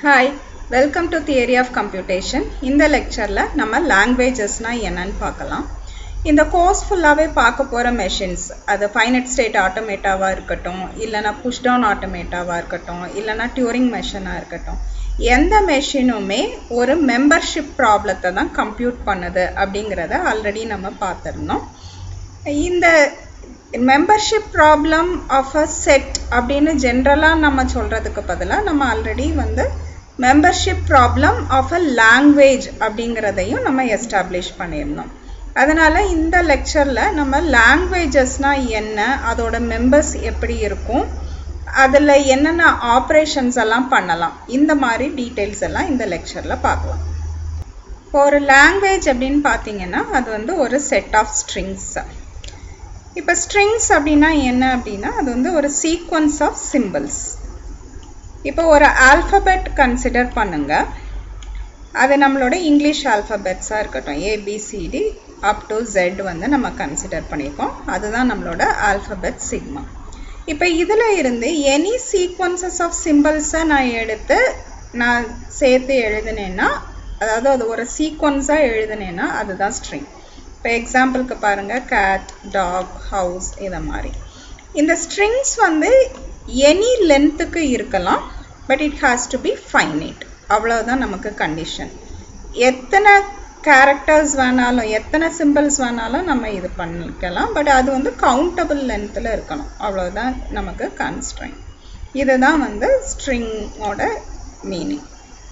Hi, welcome to Theory of Computation. In the lecture la nama languages na ennan paakalam. In the course fullave paaka pora machines adu finite state automata va irukattum illana push down automata va irukattum illana Turing machine ah irukattum எந்த மெஷினுமே ஒரு membership ப்ராப்ளத்தை தான் compute பண்ணுது அப்படிங்கிறத already நம்ம பார்த்துருந்தோம். இந்த membership problem of a set அப்படின்னு ஜென்ரலாக நம்ம சொல்கிறதுக்கு பதிலாக நம்ம already membership problem of a language அப்படிங்கிறதையும் நம்ம எஸ்டாப்ளிஷ் பண்ணியிருந்தோம். அதனால் இந்த லெக்சரில் நம்ம லாங்குவேஜஸ்னால் என்ன, அதோட மெம்பர்ஸ் எப்படி இருக்கும், அதில் என்னென்ன ஆப்ரேஷன்ஸ் எல்லாம் பண்ணலாம், இந்த மாதிரி டீட்டெயில்ஸ் எல்லாம் இந்த லெக்சரில் பார்க்கலாம். இப்போ ஒரு லாங்குவேஜ் அப்படின்னு பார்த்தீங்கன்னா அது ஒரு செட் ஆஃப் ஸ்ட்ரிங்ஸ். இப்போ ஸ்ட்ரிங்ஸ் அப்படின்னா என்ன அப்படின்னா அது ஒரு சீக்வன்ஸ் ஆஃப் சிம்பிள்ஸ். இப்போ ஒரு ஆல்ஃபபெட் கன்சிடர் பண்ணுங்க. அது நம்மளோட இங்கிலீஷ் ஆல்ஃபபெட்ஸாக இருக்கட்டும், ஏபிசிடி அப் டு ஜெட் நம்ம கன்சிடர் பண்ணியிருக்கோம். அதுதான் நம்மளோட ஆல்ஃபபெட் சிக்மா. இப்போ இதில் இருந்து எனி சீக்வன்சஸ் ஆஃப் சிம்பிள்ஸை நான் எடுத்து நான் சேர்த்து எழுதுனேன்னா, அதாவது அது ஒரு சீக்வன்ஸாக எழுதுனேன்னா அதுதான் ஸ்ட்ரிங். இப்போ எக்ஸாம்பிளுக்கு பாருங்கள், கேட், டாக், ஹவுஸ், இதை மாதிரி. இந்த ஸ்ட்ரிங்ஸ் எனி லென்த்துக்கு இருக்கலாம், but it has to be finite. அவ்வளோதான் நமக்கு கண்டிஷன். எத்தனை கேரக்டர்ஸ் வேணாலும் எத்தனை சிம்பிள்ஸ் வேணாலும் நம்ம இது பண்ணிக்கலாம், பட் அது கவுண்டபிள் லென்த்தில் இருக்கணும். அவ்வளோதான் நமக்கு கன்ஸ்ட்ரெயின்ட். இதுதான் ஸ்ட்ரிங்கோட மீனிங்.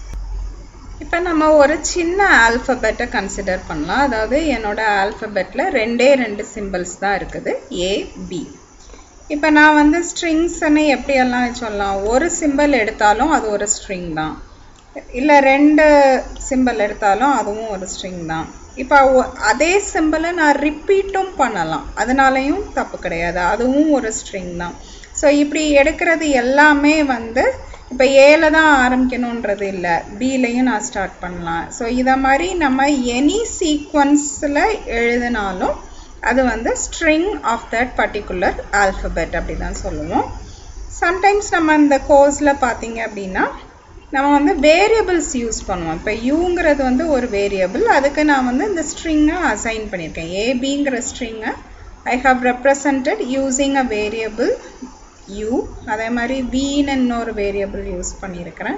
இப்போ நம்ம ஒரு சின்ன ஆல்ஃபபெட்டை கன்சிடர் பண்ணலாம். அதாவது என்னோட ஆல்ஃபபெட்டில் ரெண்டு சிம்பிள்ஸ் தான் இருக்குது, ஏ, பி. இப்போ நான் ஸ்ட்ரிங்ஸ்ன்னு எப்படியெல்லாம் சொல்லலாம், ஒரு சிம்பிள் எடுத்தாலும் அது ஒரு ஸ்ட்ரிங் தான், இல்லை ரெண்டு சிம்பிள் எடுத்தாலும் அதுவும் ஒரு ஸ்ட்ரிங் தான். இப்போ அதே சிம்பிளை நான் ரிப்பீட்டும் பண்ணலாம், அதனாலையும் தப்பு கிடையாது, அதுவும் ஒரு ஸ்ட்ரிங் தான். ஸோ இப்படி எடுக்கிறது எல்லாமே இப்போ ஏல தான் ஆரம்பிக்கணுன்றது இல்லை, பிலையும் நான் ஸ்டார்ட் பண்ணலாம். ஸோ இதை மாதிரி நம்ம எனி சீக்வன்ஸில் எழுதினாலும் அது string of that particular alphabet அப்படி தான் சொல்லுவோம். சம்டைம்ஸ் நம்ம இந்த கோர்ஸில் பார்த்தீங்க அப்படின்னா நம்ம வேரியபிள்ஸ் யூஸ் பண்ணுவோம். இப்போ யூங்கிறது ஒரு வேரியபிள், அதுக்கு நான் இந்த ஸ்ட்ரிங்கை அசைன் பண்ணியிருக்கேன். ஏபிங்கிற ஸ்ட்ரிங்கை I have represented using a variable U. அதே மாதிரி வின்னு இன்னொரு வேரியபிள் யூஸ் பண்ணியிருக்கிறேன்.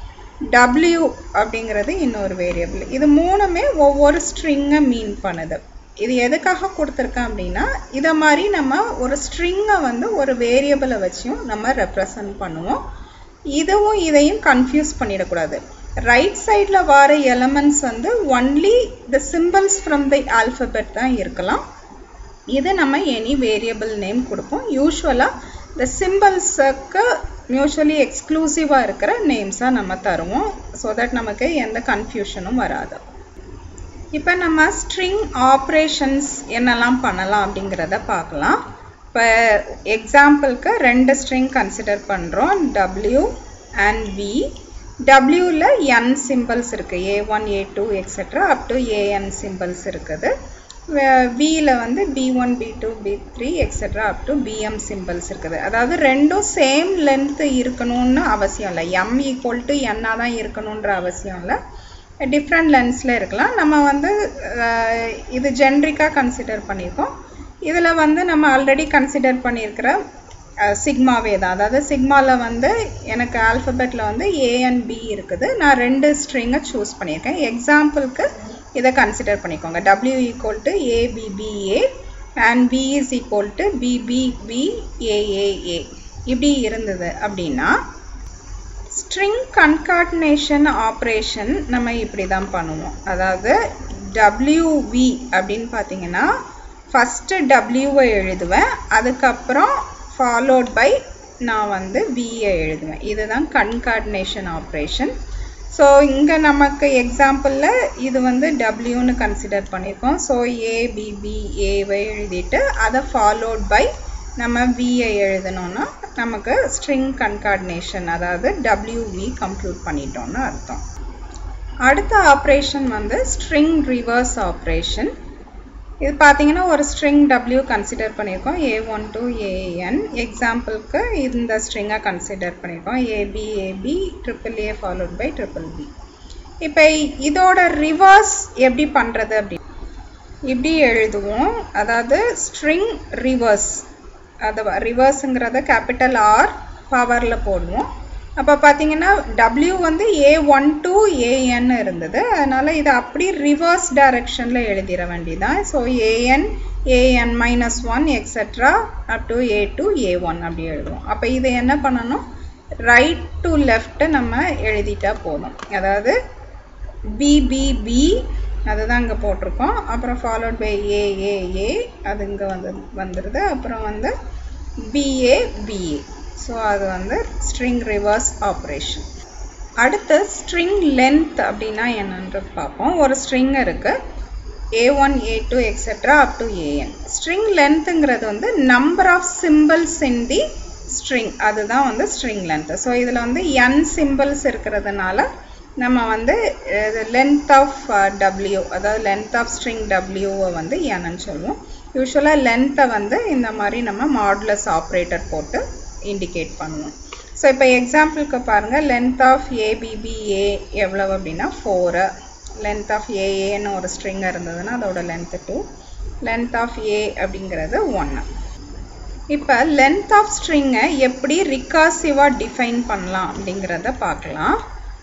டபிள்யூ அப்படிங்கிறது இன்னொரு வேரியபிள். இது மூணுமே ஒவ்வொரு ஸ்ட்ரிங்கை மீன் பண்ணுது. இது எதுக்காக கொடுத்துருக்கேன் அப்படின்னா, இதை மாதிரி நம்ம ஒரு ஸ்ட்ரிங்கை ஒரு வேரியபிளை வச்சும் நம்ம ரெப்ரசன்ட் பண்ணுவோம். இதுவும் இதையும் கன்ஃபியூஸ் பண்ணிடக்கூடாது. ரைட் சைடில் வர elements only the symbols from the alphabet தான் இருக்கலாம். இது நம்ம எனி வேரியபிள் நேம் கொடுப்போம். யூஸ்வலாக இந்த சிம்பிள்ஸுக்கு மியூச்சுவலி எக்ஸ்க்ளூசிவாக இருக்கிற நேம்ஸாக நம்ம தருவோம், ஸோ தட் நமக்கு எந்த கன்ஃபியூஷனும் வராது. இப்போ நம்ம ஸ்ட்ரிங் ஆப்ரேஷன்ஸ் என்னெல்லாம் பண்ணலாம் அப்படிங்கிறத பார்க்கலாம். இப்போ எக்ஸாம்பிளுக்கு ரெண்டு ஸ்ட்ரிங் கன்சிடர் பண்ணுறோம், டபிள்யூ அண்ட் வி. டபிள்யூவில் என் சிம்பிள்ஸ் இருக்குது, A1, A2 etcetera up to AN symbols இருக்குது. வியில் B1, B2, B3 etcetera up to BM symbols இருக்குது. அதாவது ரெண்டும் சேம் லென்த்து இருக்கணும்னு அவசியம் இல்லை, எம் ஈக்குவல் டு என்னாக தான் இருக்கணுன்ற அவசியம் இல்லை, டிஃப்ரெண்ட் லென்ஸில் இருக்கலாம். நம்ம இது ஜென்ரிக்காக கன்சிடர் பண்ணியிருக்கோம். இதில் நம்ம ஆல்ரெடி கன்சிடர் பண்ணியிருக்கிற சிக்மாவே தான். அதாவது சிக்மாவில் எனக்கு ஆல்ஃபபெட்டில் ஏ அண்ட் பி இருக்குது. நான் ரெண்டு ஸ்ட்ரிங்கை சூஸ் பண்ணியிருக்கேன். எக்ஸாம்பிளுக்கு இதை கன்சிடர் பண்ணிக்கோங்க. W equal to ABBA and B is equal to BBBAAA இப்படி இருந்தது அப்படின்னா ஸ்ட்ரிங் கன்கார்டினேஷன் ஆப்ரேஷன் நம்ம இப்படி தான் பண்ணுவோம். அதாவது டபிள்யூவி அப்படின்னு பார்த்தீங்கன்னா ஃபஸ்ட்டு டபிள்யூவை எழுதுவேன், அதுக்கப்புறம் ஃபாலோட் பை நான் வியை எழுதுவேன். இதுதான் கன்கார்டினேஷன் ஆப்ரேஷன். ஸோ இங்கே நமக்கு எக்ஸாம்பிளில் இது டபிள்யூன்னு கன்சிடர் பண்ணியிருக்கோம். ஸோ ஏபிபிஏவை எழுதிட்டு அதை ஃபாலோட் பை நம்ம வியை எழுதணும்னா நமக்கு ஸ்ட்ரிங் கன்கார்டினேஷன், அதாவது டபிள்யூவி கம்ப்யூட் பண்ணிட்டோம்னு அர்த்தம். அடுத்த ஆப்ரேஷன் ஸ்ட்ரிங் ரிவர்ஸ் ஆப்ரேஷன். இது பார்த்தீங்கன்னா ஒரு ஸ்ட்ரிங் W கன்சிடர் பண்ணியிருக்கோம் A1 to AN. எக்ஸாம்பிளுக்கு இந்த ஸ்ட்ரிங்கை கன்சிடர் பண்ணியிருக்கோம் AB triple A followed by triple B. இப்போ இதோட ரிவர்ஸ் எப்படி பண்ணுறது அப்படி இப்படி எழுதுவோம். அதாவது ஸ்ட்ரிங் ரிவர்ஸ், அது ரிவர்ஸுங்கிறத கேபிட்டல் R பவரில் போடுவோம். அப்போ பார்த்தீங்கன்னா W வந்து A1 to AN இருந்தது, அதனால் இதை அப்படி ரிவர்ஸ் டைரக்ஷனில் எழுதிட வேண்டியதான். So AN -1 etcetera up to A to A1 அப்படி எழுதுவோம். அப்போ இதை என்ன பண்ணணும், ரைட் டு லெஃப்ட்டு நம்ம எழுதிட்டா போதும். அதாவது BB அதுதான் இங்கே போட்டிருக்கோம். அப்புறம் ஃபாலோட் பை A அது இங்கே வந்துடுது. அப்புறம் வந்து BA. ஸோ அது வந்து ஸ்ட்ரிங் ரிவர்ஸ் ஆப்ரேஷன். அடுத்து ஸ்ட்ரிங் லென்த் அப்படின்னா என்னன்றது பார்ப்போம். ஒரு ஸ்ட்ரிங் இருக்குது A1 A2 etcetera up to AN. String லென்த்துங்கிறது வந்து number of symbols in the string, அதுதான் வந்து ஸ்ட்ரிங் லென்த். ஸோ இதில் வந்து n சிம்பிள்ஸ் இருக்கிறதுனால நம்ம வந்து லென்த் ஆஃப் W, அதாவது லென்த் ஆஃப் ஸ்ட்ரிங் Wவை வந்து என்னன்னு சொல்லுவோம். யூஸ்வலாக லென்த்தை வந்து இந்த மாதிரி நம்ம மாடுலஸ் ஆப்ரேட்டர் போட்டு இண்டிகேட் பண்ணுவோம். ஸோ இப்போ எக்ஸாம்பிளுக்கு பாருங்கள், லென்த் ஆஃப் ABBA எவ்வளவு அப்படின்னா 4. லென்த் ஆஃப் AAன்னு ஒரு ஸ்ட்ரிங் இருந்ததுன்னா அதோட லென்த்து 2. லென்த் ஆஃப் A அப்படிங்கிறது 1. இப்போ லென்த் ஆஃப் ஸ்ட்ரிங்கை எப்படி ரிகார்சிவாக டிஃபைன் பண்ணலாம் அப்படிங்கிறத பார்க்கலாம்.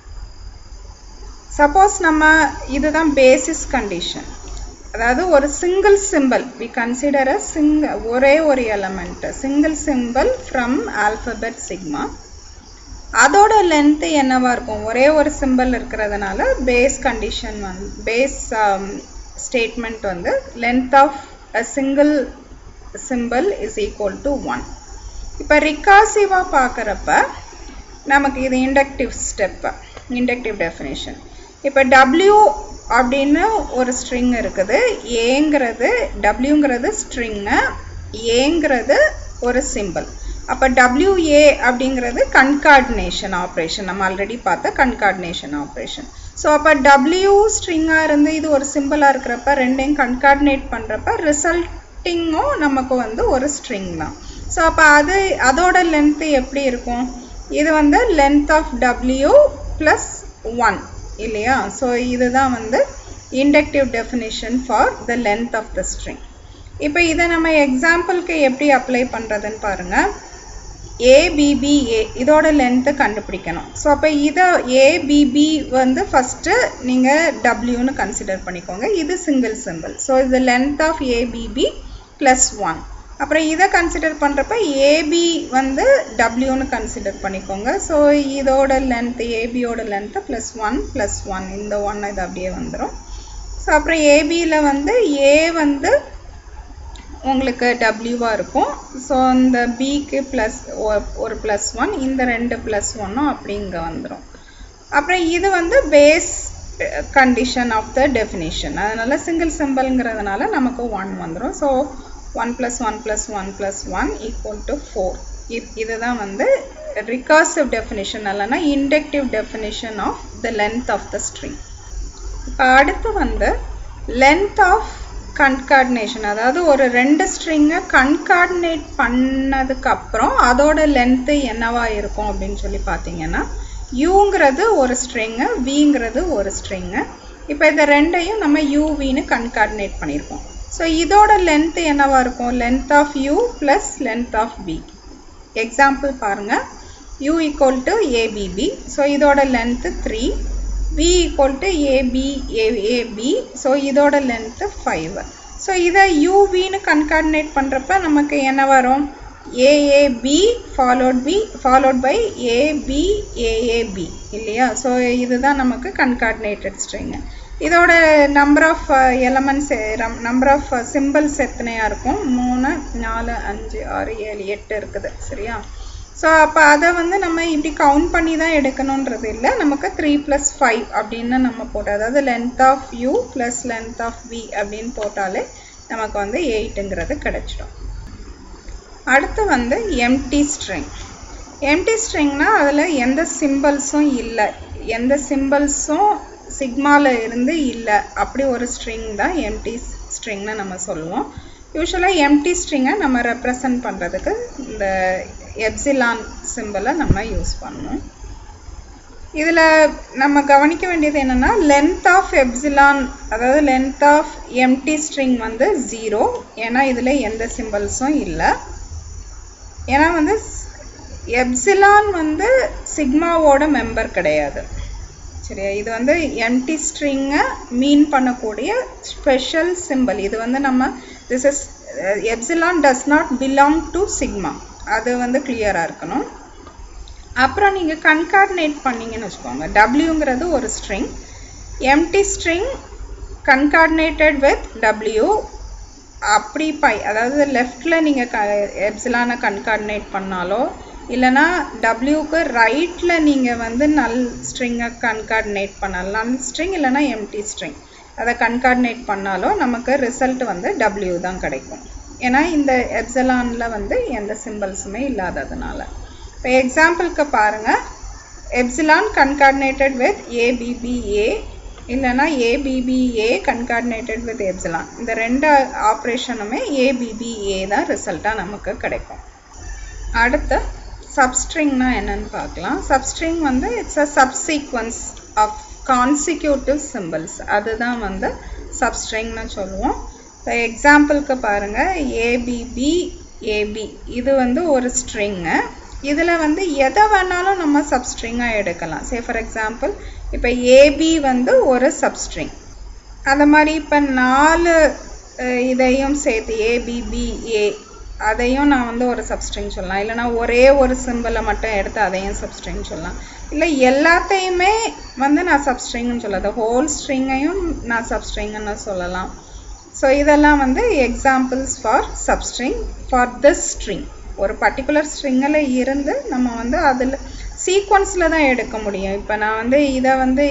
சப்போஸ் நம்ம இதுதான் பேசிஸ் கண்டிஷன், அதாவது ஒரு சிங்கிள் சிம்பிள் வி கன்சிடர் ஒரே ஒரு element single symbol from alphabet sigma, அதோட லென்த்து என்னவா இருக்கும், ஒரே ஒரு சிம்பிள் இருக்கிறதுனால பேஸ் கண்டிஷன் வந்து பேஸ் ஸ்டேட்மெண்ட் வந்து length of a single symbol is equal to 1. இப்போ ரிகார்சிவாக பார்க்குறப்ப நமக்கு இது இண்டக்டிவ் ஸ்டெப்பு, இண்டக்டிவ் டெஃபினேஷன். இப்போ W அப்படின்னு ஒரு ஸ்ட்ரிங் இருக்குது, ஏங்கிறது Wங்கிறது ஸ்ட்ரிங்கு, ஏங்கிறது ஒரு சிம்பிள். அப்போ WA அப்படிங்கிறது கன்கார்டினேஷன் ஆப்ரேஷன், நம்ம ஆல்ரெடி பார்த்த கன்கார்டினேஷன் ஆப்ரேஷன். ஸோ அப்போ W ஸ்ட்ரிங்காக இருந்து இது ஒரு சிம்பிளாக இருக்கிறப்ப ரெண்டையும் கன்கார்டினேட் பண்ணுறப்ப ரிசல்ட்டிங்கும் நமக்கு வந்து ஒரு ஸ்ட்ரிங் தான். ஸோ அப்போ அதோட லென்த்து எப்படி இருக்கும், இது வந்து லென்த் ஆஃப் W + 1 இல்லையா. ஸோ இதுதான் வந்து inductive definition for the length of the string. இப்போ இதை நம்ம எக்ஸாம்பிளுக்கு எப்படி அப்ளை பண்ணுறதுன்னு பாருங்கள். ABBA இதோட லென்த்து கண்டுபிடிக்கணும். ஸோ அப்போ இதை ABB வந்து ஃபஸ்ட்டு நீங்கள் Wன்னு கன்சிடர் பண்ணிக்கோங்க, இது சிங்கிள் சிம்பிள். ஸோ இது லென்த் ஆஃப் ABB + 1. அப்புறம் இதை கன்சிடர் பண்ணுறப்ப AB வந்து Wன்னு கன்சிடர் பண்ணிக்கோங்க. ஸோ இதோட லென்த்து ABயோட லென்த்து +1 + 1, இந்த 1 இது அப்படியே வந்துடும். ஸோ அப்புறம் ABயில் வந்து A வந்து உங்களுக்கு Wவாக இருக்கும். ஸோ இந்த Bக்கு ஒரு +1, இந்த 2 +1 அப்படி இங்கே வந்துடும். அப்புறம் இது வந்து base condition of the definition, அதனால் சிங்கிள் சிம்பிள்ங்கிறதுனால நமக்கு 1 வந்துடும். ஸோ 1 + 1 + 1 + 1 = 4. இதுதான் வந்து ரிகார்சிவ் டெஃபினிஷன், இல்லைன்னா inductive definition of the length of the string. இப்போ அடுத்து வந்து லென்த் ஆஃப் கன்கார்டினேஷன், அதாவது ஒரு 2 ஸ்ட்ரிங்கை கன்கார்டினேட் பண்ணதுக்கப்புறம் அதோட லென்த்து என்னவா இருக்கும் அப்படின்னு சொல்லி பார்த்தீங்கன்னா, யூங்கிறது ஒரு ஸ்ட்ரிங்கு, விங்கிறது ஒரு ஸ்ட்ரிங்கு. இப்போ இந்த ரெண்டையும் நம்ம UVன்னு கன்கார்டினேட் பண்ணியிருக்கோம். ஸோ இதோட லென்த்து என்னவா இருக்கும், length of U + length of V. Example பாருங்கள், U = ABB. ஸோ இதோட லென்த்து 3. V = AB. ஸோ இதோட லென்த்து 5. ஸோ இதை UVன்னு கன்கார்டினேட் பண்ணுறப்ப நமக்கு என்ன வரும், AAB followed by ABAAB இல்லையா. ஸோ இதுதான் நமக்கு கன்கார்டினேட்டட் ஸ்ட்ரிங். இதோட number of elements, number of symbols எத்தனையாக இருக்கும், 3 4 5 6 7 8 இருக்குது சரியா. ஸோ அப்போ அதை வந்து நம்ம இப்படி கவுண்ட் பண்ணி தான் எடுக்கணுன்றது இல்லை, நமக்கு 3 + 5 அப்படின்னு நம்ம போட்டோம், அதாவது length of U + length of V அப்படின்னு போட்டாலே நமக்கு வந்து 8ங்கிறது கிடச்சிடும். அடுத்து வந்து எம்டி ஸ்ட்ரிங். எம்டி ஸ்ட்ரிங்னா அதில் எந்த சிம்பிள்ஸும் இல்லை, எந்த சிம்பிள்ஸும் சிக்மாவில் இருந்து இல்லை, அப்படி ஒரு ஸ்ட்ரிங் தான் எம்டி ஸ்ட்ரிங்னு நம்ம சொல்லுவோம். யூஸ்வலாக எம்டி ஸ்ட்ரிங்கை நம்ம ரெப்ரசன்ட் பண்ணுறதுக்கு இந்த எப்சிலான் சிம்பிளை நம்ம யூஸ் பண்ணுவோம். இதில் நம்ம கவனிக்க வேண்டியது என்னென்னா லென்த் ஆஃப் எப்சிலான், அதாவது லென்த் ஆஃப் எம்டி ஸ்ட்ரிங் வந்து 0. ஏன்னா இதில் எந்த சிம்பிள்ஸும் இல்லை. ஏன்னா வந்து எப்சிலான் வந்து சிக்மாவோட மெம்பர் கிடையாது. சரியா, இது வந்து எம்டி ஸ்ட்ரிங்கை மீன் பண்ணக்கூடிய ஸ்பெஷல் சிம்பிள். இது வந்து நம்ம this is epsilon does not belong to sigma, அது வந்து கிளியராக இருக்கணும். அப்புறம் நீங்கள் கன்கார்டினேட் பண்ணிங்கன்னு வச்சுக்கோங்க. டபிள்யூங்கிறது ஒரு string, empty string concatenated with W, அப்படி அதாவது லெஃப்டில் நீங்கள் எப்சிலானை கன்கார்டினேட் பண்ணாலோ இல்லைனா டபிள்யூக்கு ரைட்டில் நீங்கள் வந்து நல் ஸ்ட்ரிங்கை கன்கார்டினேட் பண்ணலாம். நல் ஸ்ட்ரிங் இல்லைனா எம்டி ஸ்ட்ரிங் அதை கன்கார்டினேட் பண்ணாலோ நமக்கு ரிசல்ட் வந்து டபிள்யூ தான் கிடைக்கும். ஏன்னா இந்த எப்சிலானில் வந்து எந்த சிம்பிள்ஸுமே இல்லாததுனால. இப்போ எக்ஸாம்பிளுக்கு பாருங்கள், எப்சிலான் கன்கார்டினேட்டட் வித் ஏபிபிஏ இல்லைனா ஏபிபிஏ கன்கார்டினேட்டட் வித் எப்சிலான், இந்த ரெண்டு ஆப்ரேஷனுமே ஏபிபிஏ தான் ரிசல்ட்டாக நமக்கு கிடைக்கும். அடுத்து சப்ஸ்ட்ரிங்னா என்னன்னு பார்க்கலாம். சப்ஸ்ட்ரிங் வந்து it's a subsequence of consecutive symbols, அதுதான் வந்து சப்ஸ்ட்ரிங்னு சொல்லுவோம். இப்போ எக்ஸாம்பிளுக்கு பாருங்கள், ஏபிபிஏபி இது வந்து ஒரு ஸ்ட்ரிங்கு. இதில் வந்து எதை வேணாலும் நம்ம சப்ஸ்ட்ரிங்காக எடுக்கலாம். சே ஃபார் எக்ஸாம்பிள் இப்போ ஏபி வந்து ஒரு சப்ஸ்ட்ரிங். அந்த மாதிரி இப்போ 4 இதையும் சேர்த்து ஏபிபிஏ அதையும் நான் வந்து ஒரு சப்ஸ்ட்ரிங் சொல்லலாம். இல்லைனா ஒரே ஒரு சிம்பிளை மட்டும் எடுத்து அதையும் சப்ஸ்ட்ரிங் சொல்லலாம். இல்லை எல்லாத்தையுமே வந்து நான் சப்ஸ்ட்ரிங்னு சொல்லலாம். ஹோல் ஸ்ட்ரிங்கையும் நான் சப்ஸ்ட்ரிங்னு சொல்லலாம். ஸோ இதெல்லாம் வந்து examples for substring for this string. ஒரு பர்டிகுலர் ஸ்ட்ரிங்கில் இருந்து நம்ம வந்து அதில் சீக்வன்ஸில் தான் எடுக்க முடியும். இப்போ நான் வந்து இதை வந்து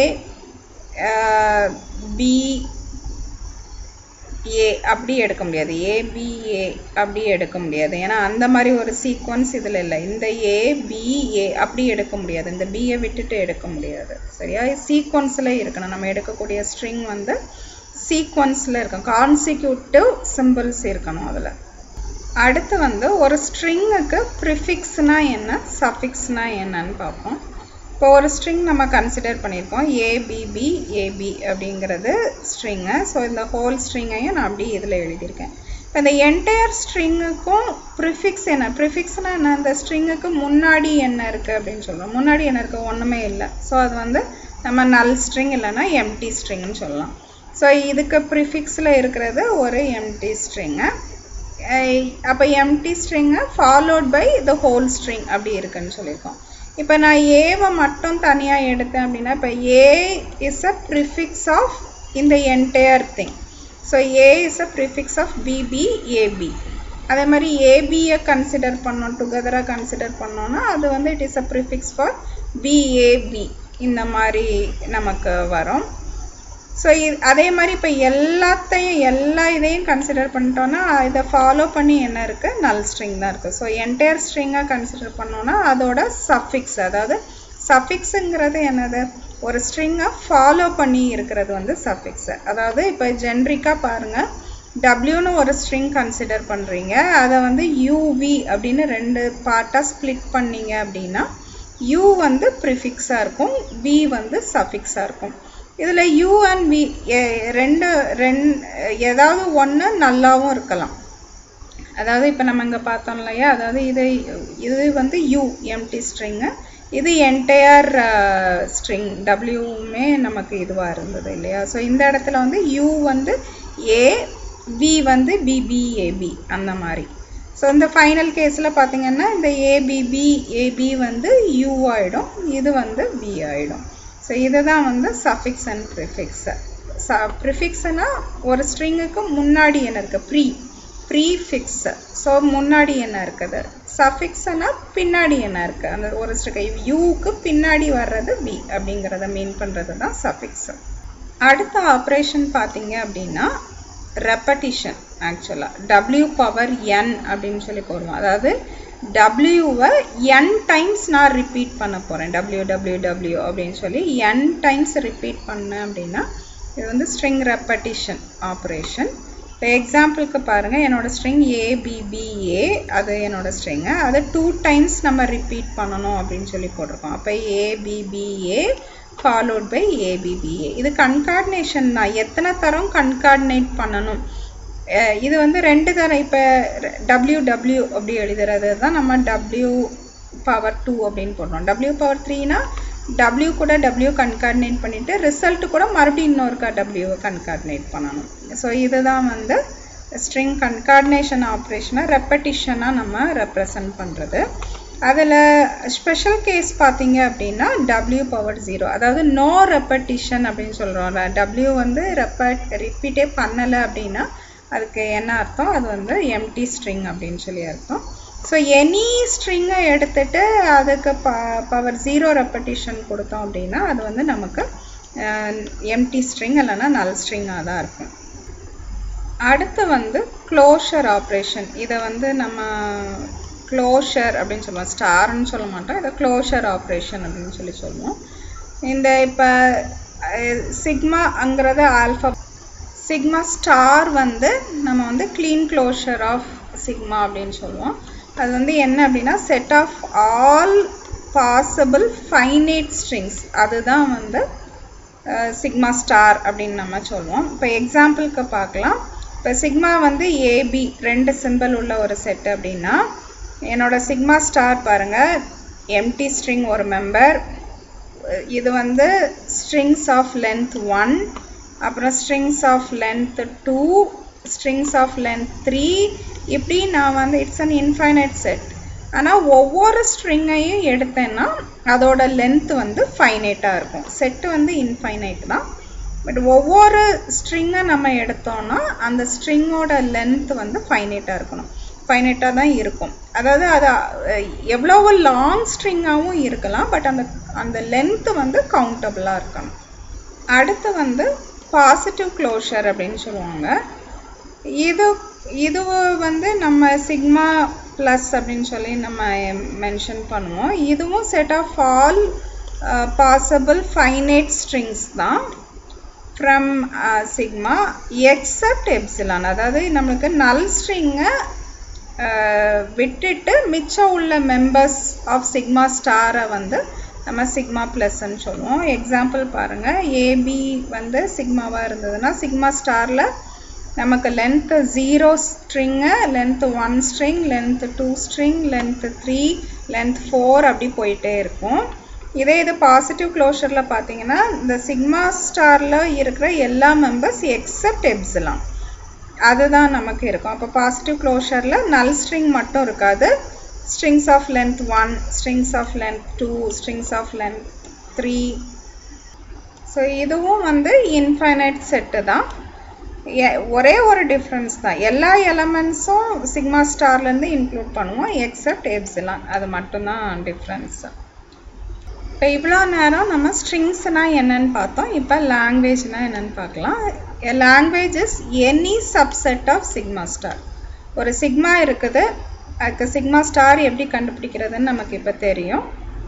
ஏ அப்படி எடுக்க முடியாது, ஏபிஏ அப்படி எடுக்க முடியாது. ஏன்னா அந்த மாதிரி ஒரு சீக்வன்ஸ் இதில் இல்லை. இந்த ஏபிஏ அப்படி எடுக்க முடியாது, இந்த பியை விட்டுட்டு எடுக்க முடியாது. சரியா, சீக்வன்ஸில் இருக்கணும். நம்ம எடுக்கக்கூடிய ஸ்ட்ரிங் வந்து சீக்வன்ஸில் இருக்கணும், கான்சிக்யூட்டிவ் சிம்பிள்ஸ் இருக்கணும் அதில். அடுத்து வந்து ஒரு ஸ்ட்ரிங்குக்கு ப்ரிஃபிக்ஸ்னா என்ன, சஃபிக்ஸ்னா என்னன்னு பார்ப்போம். இப்போ ஒரு ஸ்ட்ரிங் நம்ம கன்சிடர் பண்ணியிருக்கோம், ஏபிபிஏபி அப்படிங்கிறது ஸ்ட்ரிங்கு. ஸோ இந்த ஹோல் ஸ்ட்ரிங்கையும் நான் அப்படி இதில் எழுதியிருக்கேன். இப்போ இந்த என்டையர் ஸ்ட்ரிங்குக்கும் ப்ரிஃபிக்ஸ் என்ன, ப்ரிஃபிக்ஸ்னால் என்ன, இந்த ஸ்ட்ரிங்குக்கு முன்னாடி என்ன இருக்குது அப்படின்னு சொல்கிறோம். முன்னாடி என்ன இருக்குது, ஒன்றுமே இல்லை. ஸோ அது வந்து நம்ம நல் ஸ்ட்ரிங் இல்லைனா எம்டி ஸ்ட்ரிங்னு சொல்லலாம். ஸோ இதுக்கு ப்ரிஃபிக்ஸில் இருக்கிறது ஒரு எம்டி ஸ்ட்ரிங்கு. அப்போ எம்டி ஸ்ட்ரிங்கை followed by the whole string அப்படி இருக்குன்னு சொல்லியிருக்கோம். இப்போ நான் ஏவை மட்டும் தனியாக எடுத்தேன் அப்படின்னா, இப்போ A is a prefix of இந்த entire thing. So A is a prefix of BBAB. அதே மாதிரி ஏபியை கன்சிடர் பண்ணோம், டுகெதராக கன்சிடர் பண்ணோன்னா அது வந்து it is a prefix for BAB. இந்த மாதிரி நமக்கு வரும். ஸோ அதே மாதிரி இப்போ எல்லா இதையும் கன்சிடர் பண்ணிட்டோன்னா இதை ஃபாலோ பண்ணி என்ன இருக்குது, நல் ஸ்ட்ரிங் தான் இருக்குது. ஸோ என்டையர் ஸ்ட்ரிங்காக கன்சிடர் பண்ணோன்னா அதோட சஃபிக்ஸ், அதாவது சஃபிக்ஸுங்கிறது என்னது, ஒரு ஸ்ட்ரிங்கை ஃபாலோ பண்ணி இருக்கிறது வந்து சஃபிக்ஸு. அதாவது இப்போ ஜென்ரிக்காக பாருங்கள், டபிள்யூன்னு ஒரு ஸ்ட்ரிங் கன்சிடர் பண்ணுறீங்க, அதை வந்து யூவி அப்படின்னு 2 பார்ட்டாக ஸ்ப்ளிட் பண்ணிங்க அப்படின்னா யூ வந்து ப்ரிஃபிக்ஸாக இருக்கும், வி வந்து சஃபிக்ஸாக இருக்கும். இதில் யூ அண்ட் வி ஏதாவது ஒன்று நல்லாவும் இருக்கலாம். அதாவது இப்போ நம்ம இங்கே பார்த்தோம் இல்லையா, அதாவது இது வந்து யூ எம்டி ஸ்ட்ரிங்கு, இது என்டையர் ஸ்ட்ரிங் டபிள்யூமே நமக்கு இதுவாக இருந்தது இல்லையா. ஸோ இந்த இடத்துல வந்து யூ வந்து ஏ, வி வந்து பிபிஏபி அந்த மாதிரி. ஸோ இந்த ஃபைனல் கேஸில் பார்த்தீங்கன்னா இந்த ஏபிபி வந்து யூ ஆகிடும், இது வந்து வி ஆகிடும். ஸோ இதுதான் வந்து சஃபிக்ஸ் அண்ட் ப்ரிஃபிக்ஸு. ப்ரிஃபிக்ஸ்னா ஒரு ஸ்ட்ரிங்குக்கு முன்னாடி என்ன இருக்குது, ப்ரீஃபிக்ஸு. ஸோ முன்னாடி என்ன இருக்குது, சஃபிக்ஸ்னா பின்னாடி என்ன இருக்குது, அந்த ஒரு ஸ்ட்ரிங் யூக்கு பின்னாடி வர்றது வி அப்படிங்கிறத மீன் பண்ணுறது தான் சஃபிக்ஸு. அடுத்த ஆப்ரேஷன் பார்த்தீங்க அப்படின்னா ரெப்படிஷன். ஆக்சுவலாக டபிள்யூ பவர் என் அப்படின்னு சொல்லி போடுவோம். அதாவது டபிள்யூவை என் டைம்ஸ் நான் ரிப்பீட் பண்ண போகிறேன், டபிள்யூ அப்படின்னு சொல்லி என் டைம்ஸ் ரிப்பீட் பண்ணேன் அப்படின்னா இது வந்து ஸ்ட்ரிங் ரெப்படிஷன் ஆப்ரேஷன். இப்போ எக்ஸாம்பிளுக்கு பாருங்கள், என்னோட ஸ்ட்ரிங் ஏபிபிஏ, அது என்னோட ஸ்ட்ரிங்கு, அதை 2 times நம்ம ரிப்பீட் பண்ணணும் அப்படின்னு சொல்லி போட்டிருக்கோம். அப்போ ஏபிபிஏ ஃபாலோட் பை ஏபிபிஏ. இது கன்கார்டினேஷன் தான், எத்தனை தரம் கன்கார்டினேட் பண்ணணும். இது வந்து 2 தரம். இப்போ டபிள்யூ அப்படி எழுதுறது தான் நம்ம W⁴ அப்படின்னு போடுறோம். W⁴ W கூட W கன்கார்டினேட் பண்ணிவிட்டு ரிசல்ட் கூட மறுபடியும் இன்னொருக்கா W கன்கார்டினேட் பண்ணணும். ஸோ இதுதான் வந்து ஸ்ட்ரிங் கன்கார்டினேஷன் ஆப்ரேஷனை ரெப்படிஷனாக நம்ம ரெப்ரசன்ட் பண்ணுறது. அதில் ஸ்பெஷல் கேஸ் பார்த்தீங்க அப்படின்னா W⁴, அதாவது நோ ரெப்படிஷன் அப்படின்னு சொல்கிறோம். W வந்து ரிப்பீட்டே பண்ணலை அப்படின்னா அதுக்கு என்ன அர்த்தம், அது வந்து எம்டி ஸ்ட்ரிங் அப்படின்னு சொல்லி அர்த்தம். ஸோ எனி ஸ்ட்ரிங்கை எடுத்துகிட்டு அதுக்கு ⁴ ரெப்படிஷன் கொடுத்தோம் அப்படின்னா அது வந்து நமக்கு எம்டி ஸ்ட்ரிங் இல்லைன்னா நல் ஸ்ட்ரிங்காக தான் இருக்கும். அடுத்து வந்து க்ளோஷர் ஆப்ரேஷன். இதை வந்து நம்ம க்ளோஷர் அப்படின்னு சொல்லுவோம், ஸ்டார்ன்னு சொல்ல மாட்டோம், இதை க்ளோஷர் ஆப்ரேஷன் அப்படின்னு சொல்லி சொல்லுவோம். இந்த இப்போ சிக்மாங்கிறது ஆல்ஃபா, சிக்மா ஸ்டார் வந்து நம்ம வந்து க்ளீன் க்ளோஷர் ஆஃப் சிக்மா அப்படின்னு சொல்லுவோம். அது வந்து என்ன அப்படின்னா set of all possible finite strings, அதுதான் வந்து சிக்மா ஸ்டார் அப்படின்னு நம்ம சொல்லுவோம். இப்போ எக்ஸாம்பிளுக்கு பார்க்கலாம். இப்போ சிக்மா வந்து ஏபி 2 சிம்பிள் உள்ள ஒரு செட் அப்படின்னா என்னோட சிக்மா ஸ்டார் பாருங்கள், எம்டி ஸ்ட்ரிங் ஒரு மெம்பர், இது வந்து ஸ்ட்ரிங்ஸ் ஆஃப் லென்த் 1, அப்புறம் strings of length 2, strings of length 3, இப்படி நான் வந்து இட்ஸ் அன் இன்ஃபைனைட் செட். ஆனால் ஒவ்வொரு ஸ்ட்ரிங்கையும் எடுத்தேன்னா அதோட லென்த் வந்து ஃபைனைட்டாக இருக்கும். செட்டு வந்து இன்ஃபைனைட் தான், பட் ஒவ்வொரு ஸ்ட்ரிங்கை நம்ம எடுத்தோன்னா அந்த ஸ்ட்ரிங்கோட லென்த் வந்து ஃபைனைட்டாக இருக்கணும், ஃபைனைட்டாக தான் இருக்கும். அதாவது அது எவ்வளவு லாங் ஸ்ட்ரிங்காகவும் இருக்கலாம், பட் அந்த லென்த்து வந்து கவுண்டபுளாக இருக்கணும். அடுத்து வந்து பாசிட்டிவ் க்ளோஷர் அப்படின்னு சொல்லுவாங்க. இது வந்து நம்ம சிக்மா ப்ளஸ் அப்படின்னு சொல்லி நம்ம மென்ஷன் பண்ணுவோம். இதுவும் set of all possible finite strings தான் ஃப்ரம் சிக்மா எக்ஸப்ட் எப்சிலான். அதாவது நம்மளுக்கு நல் ஸ்ட்ரிங்கை விட்டுட்டு மிச்சம் உள்ள மெம்பர்ஸ் ஆஃப் சிக்மா ஸ்டாரை வந்து நம்ம சிக்மா ப்ளஸ்ன்னு சொல்லுவோம். எக்ஸாம்பிள் பாருங்கள், ஏபி வந்து சிக்மாவாக இருந்ததுன்னா சிக்மா ஸ்டாரில் நமக்கு length 0 string, length 1 string, length 2 string, length 3, length 4 அப்படி போயிட்டே இருக்கும். இதே இது பாசிட்டிவ் க்ளோஷரில் பார்த்தீங்கன்னா இந்த சிக்மா ஸ்டாரில் இருக்கிற எல்லா மெம்பர்ஸ் எக்ஸப்ட் எப்சிலான் அதுதான் நமக்கு இருக்கும். அப்போ பாசிட்டிவ் க்ளோஷரில் நல் ஸ்ட்ரிங் மட்டும் இருக்காது, strings of length 1, strings of length 2, strings of length 3. So இதுவும் வந்து இன்ஃபைனைட் செட்டு தான், ஒரே ஒரு டிஃப்ரென்ஸ் தான், எல்லா எலமெண்ட்ஸும் சிக்மா ஸ்டார்லேருந்து இன்க்ளூட் பண்ணுவோம் எக்ஸப்ட் எப்சிலான், அது மட்டும்தான் டிஃப்ரென்ஸ். இப்போ இவ்வளோ நேரம் நம்ம ஸ்ட்ரிங்ஸ்னால் என்னன்னு பார்த்தோம். இப்போ லாங்குவேஜ்னால் என்னென்னு பார்க்கலாம். A language is any subset of sigma star. ஒரு சிக்மா இருக்குது, அதுக்கு சிக்மா ஸ்டார் எப்படி கண்டுபிடிக்கிறதுன்னு நமக்கு இப்போ தெரியும்.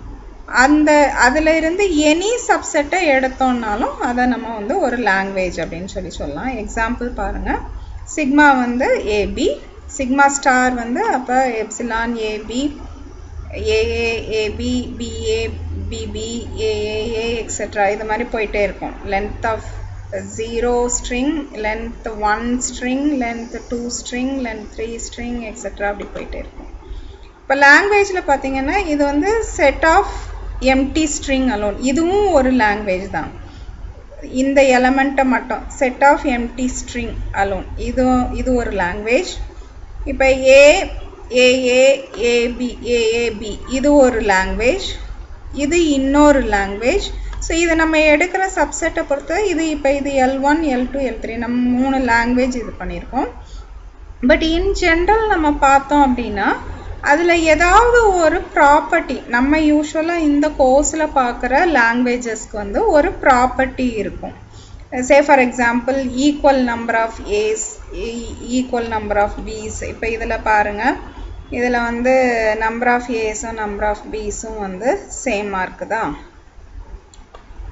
அதில் இருந்து எனி சப்செட்டை எடுத்தோம்னாலும் அதை நம்ம வந்து ஒரு லாங்குவேஜ் அப்படின்னு சொல்லலாம். எக்ஸாம்பிள் பாருங்கள், சிக்மா வந்து ஏபி, சிக்மா ஸ்டார் வந்து அப்போ epsilon AB, AA AB, BA BB, AAA etcetera இது மாதிரி போயிட்டே இருக்கும். Length of 0 string, length 1 string, length 2 string, length 3 string etcetera அப்படி போயிட்டே இருக்கும். இப்போ லாங்குவேஜில் பார்த்தீங்கன்னா இது வந்து set of empty string alone, இதுவும் ஒரு லாங்குவேஜ் தான். இந்த எலமெண்ட்டை மட்டும் set of empty string alone, இது ஒரு லாங்குவேஜ். இப்போ ஏஏ ஏபி ஏஏபி இது ஒரு லாங்குவேஜ், இது இன்னொரு லாங்குவேஜ். ஸோ இதை நம்ம எடுக்கிற சப்செட்டை பொறுத்து இது இப்போ இது L1 L2 L3 நம்ம 3 லாங்குவேஜ் இது பண்ணியிருக்கோம். பட் இன் ஜென்ரல் நம்ம பார்த்தோம் அப்படின்னா அதில் ஏதாவது ஒரு ப்ராப்பர்ட்டி, நம்ம யூஸ்வலாக இந்த கோர்ஸில் பார்க்குற லாங்குவேஜஸ்க்கு வந்து ஒரு ப்ராப்பர்ட்டி இருக்கும். Say for example equal number of A's, equal number of B's. இப்போ இதில் பாருங்கள், இதில் வந்து நம்பர் ஆஃப் ஏஸும் நம்பர் ஆஃப் பிஸும் வந்து சேமாக இருக்குதா.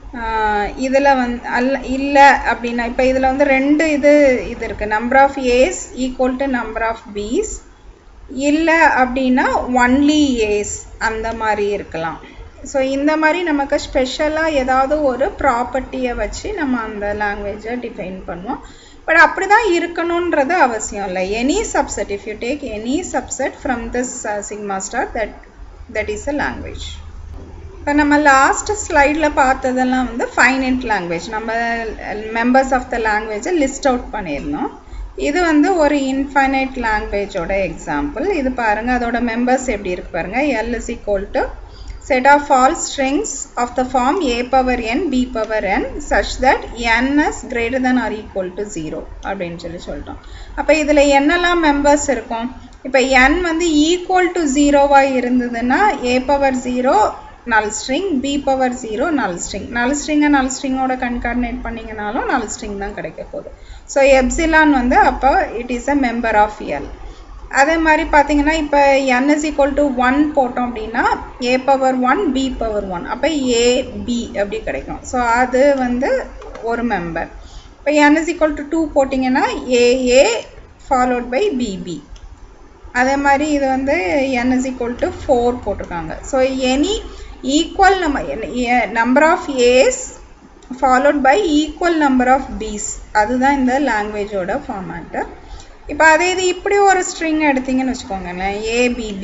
இதில் இல்லை அப்படின்னா இப்போ இதில் வந்து ரெண்டு இது இருக்குது, number of A's equal to number of B's, இல்லை அப்படின்னா ஒன்லி ஏஸ் அந்த மாதிரி இருக்கலாம். ஸோ இந்த மாதிரி நமக்கு ஸ்பெஷலாக ஏதாவது ஒரு ப்ராப்பர்ட்டியை வச்சு நம்ம அந்த லாங்குவேஜை டிஃபைன் பண்ணுவோம். பட் அப்படி தான் இருக்கணுன்றது அவசியம் இல்லை. Any subset, if you take any subset from this sigma star, that is a language. இப்போ நம்ம லாஸ்ட் ஸ்லைடில் பார்த்ததெல்லாம் வந்து ஃபைனைட் லாங்குவேஜ், நம்ம மெம்பர்ஸ் ஆஃப் த லாங்குவேஜை லிஸ்ட் அவுட் பண்ணியிருந்தோம். இது வந்து ஒரு இன்ஃபைனைட் லாங்குவேஜோட எக்ஸாம்பிள். இது பாருங்கள், அதோட மெம்பர்ஸ் எப்படி இருக்கு பாருங்கள். L is equal to set of all strings of the form a power n b power n such that n is greater than or equal to 0 அப்படின்னு சொல்லிட்டோம். அப்போ இதில் என்னெல்லாம் மெம்பர்ஸ் இருக்கும்? இப்போ n வந்து ஈக்குவல் டு 0வாக இருந்ததுன்னா a power 0 null string, b power 0 null string. null string null string ஓட concatenate பண்ணிங்கனாலும் null string தான் கிடைக்க போகுது. ஸோ எப்சிலான் வந்து அப்போ it is a member of L. அதே மாதிரி பார்த்தீங்கன்னா இப்போ n is equal to 1 போட்டோம் அப்படின்னா a power 1 b power 1, அப்போ a b அப்படி கிடைக்கும். ஸோ அது வந்து ஒரு மெம்பர். இப்போ n is equal to 2 போட்டிங்கன்னா a followed by bb. அதே மாதிரி இது வந்து n is equal to 4 போட்டிருக்காங்க. So any equal number of a's followed by equal number of b's, அதுதான் இந்த லாங்குவேஜோட ஃபார்மேட்டு. இப்போ அதே இது இப்படி ஒரு ஸ்ட்ரிங் எடுத்தீங்கன்னு வச்சுக்கோங்களேன், ABB,